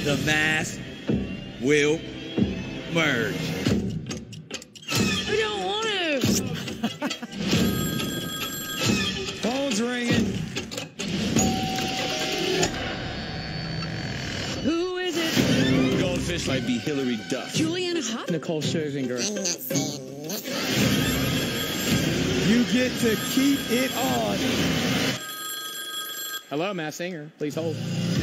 The mass will merge. I don't want to. Phone's ringing. Who is it? Goldfish might be Hillary Duff. Juliana Hough? Nicole Scherzinger. I'm not saying nothing. You get to keep it on. Hello, Mass Singer. Please hold.